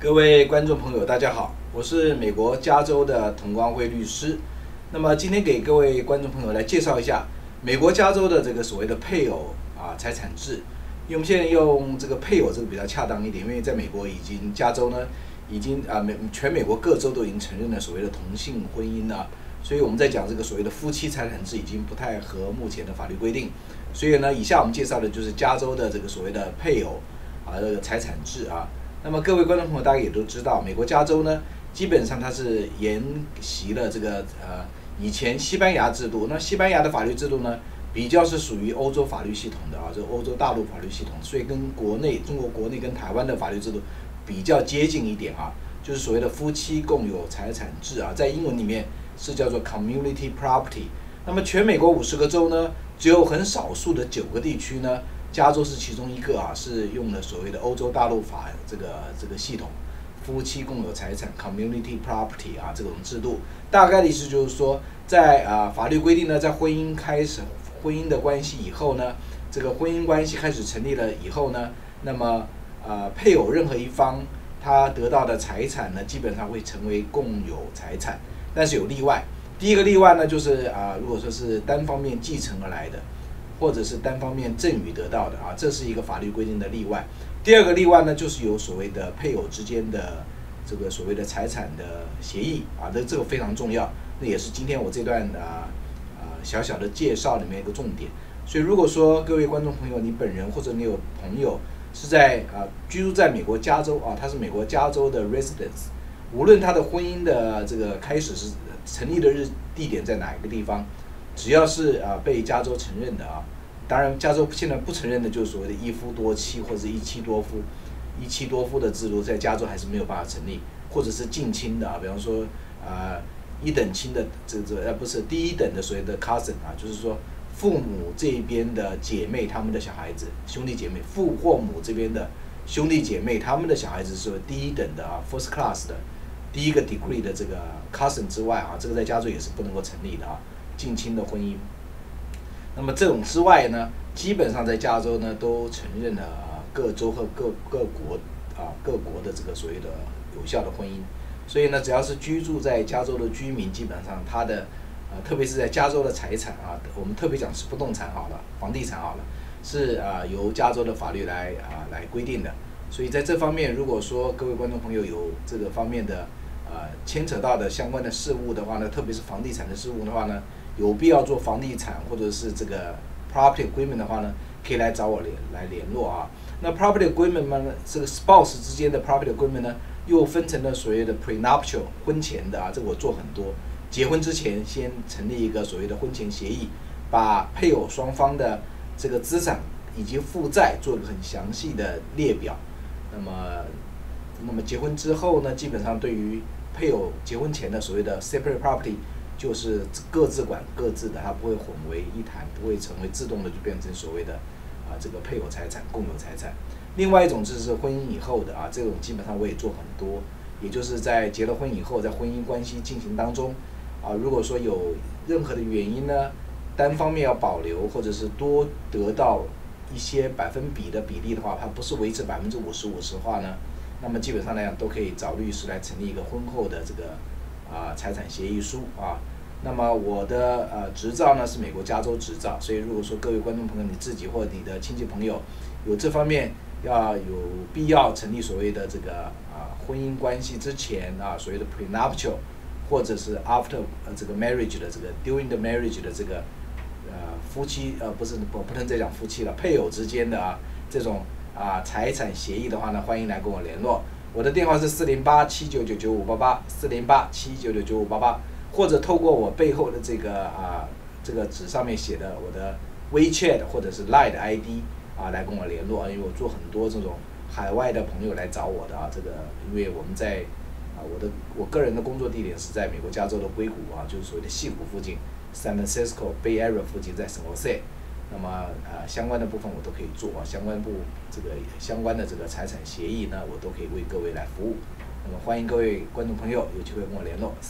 各位观众朋友，大家好，我是美国加州的童光辉律师。那么今天给各位观众朋友来介绍一下美国加州的这个所谓的配偶财产制。因为我们现在用这个配偶这个比较恰当一点，因为在美国加州呢已经全美国各州都已经承认了所谓的同性婚姻了，所以我们在讲这个所谓的夫妻财产制已经不太合目前的法律规定。所以呢，以下我们介绍的就是加州的这个所谓的配偶这个财产制啊。那么各位观众朋友大概也都知道，美国加州呢，基本上它是沿袭了这个以前西班牙制度。那西班牙的法律制度呢，比较是属于欧洲法律系统的这欧洲大陆法律系统，所以跟中国国内跟台湾的法律制度比较接近一点就是所谓的夫妻共有财产制在英文里面是叫做 community property。那么全美国50个州呢，只有很少数的9个地区呢，加州是其中一个是用了所谓的欧洲大陆法这个系统，夫妻共有财产 community property 这种制度。大概的意思就是说，在法律规定呢，在婚姻的关系以后呢，这个婚姻关系开始成立了以后呢，那么配偶任何一方他得到的财产呢，基本上会成为共有财产，但是有例外。第一个例外呢，就是如果说是单方面继承而来的，或者是单方面赠与得到的这是一个法律规定的例外。第二个例外呢，就是有所谓的配偶之间的这个所谓的财产的协议这个非常重要，那也是今天我这段小小的介绍里面一个重点。所以如果说各位观众朋友，你本人或者你有朋友是在居住在美国加州他是美国加州的 residence， 无论他的婚姻的这个开始是成立的地点在哪一个地方，只要是被加州承认的当然加州现在不承认的就是所谓的一夫多妻或者一妻多夫的制度，在加州还是没有办法成立，或者是近亲的比方说一等亲的不是第一等的所谓的 cousin 就是说父母这边的姐妹他们的小孩子兄弟姐妹，父或母这边的兄弟姐妹他们的小孩子是第一等的first class 的第一个 degree 的这个 cousin 之外这个在加州也是不能够成立的近亲的婚姻。那么这种之外呢，基本上在加州呢都承认了各州和各国的这个所谓的有效的婚姻。所以呢，只要是居住在加州的居民，基本上他的特别是在加州的财产我们特别讲是不动产好了，房地产好了，是由加州的法律来规定的。所以在这方面，如果说各位观众朋友有这个方面的牵扯到的相关的事务的话呢，特别是房地产的事务的话呢，有必要做房地产或者是这个 property agreement 的话呢，可以来找我来联络那 property agreement 呢，这个 spouse 之间的 property agreement 呢，又分成了所谓的 prenuptial 婚前的这个我做很多，结婚之前先成立一个所谓的婚前协议，把配偶双方的这个资产以及负债做一个很详细的列表。那么结婚之后呢，基本上对于配偶结婚前的所谓的 separate property， 就是各自管各自的，它不会混为一谈，不会成为自动的就变成所谓的这个配偶财产、共有财产。另外一种就是婚姻以后的这种基本上我也做很多，也就是在结了婚以后，在婚姻关系进行当中如果说有任何的原因呢，单方面要保留或者是多得到一些百分比的比例的话，它不是维持50%-50%的话呢，那么基本上来讲都可以找律师来成立一个婚后的这个财产协议书那么我的执照呢是美国加州执照，所以如果说各位观众朋友你自己或你的亲戚朋友有这方面有必要成立所谓的这个婚姻关系之前所谓的 prenuptial 或者是 after 这个 marriage 的这个 during the marriage 的这个夫妻不能再讲夫妻了，配偶之间的这种财产协议的话呢，欢迎来跟我联络。我的电话是408-799-9588 408-799-9588，或者透过我背后的这个纸上面写的我的 WeChat 或者是 Line 的 ID来跟我联络因为我做很多这种海外的朋友来找我的这个因为我们在我个人的工作地点是在美国加州的硅谷就是所谓的矽谷附近 San Francisco Bay Area 附近，在San Jose。那么相关的部分我都可以做相关的这个财产协议呢，我都可以为各位来服务。那么欢迎各位观众朋友有机会跟我联络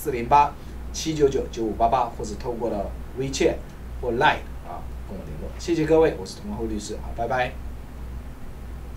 408-799-9588，或者透过了 WeChat 或 Line 跟我联络。谢谢各位，我是童光辉律师，好，拜拜。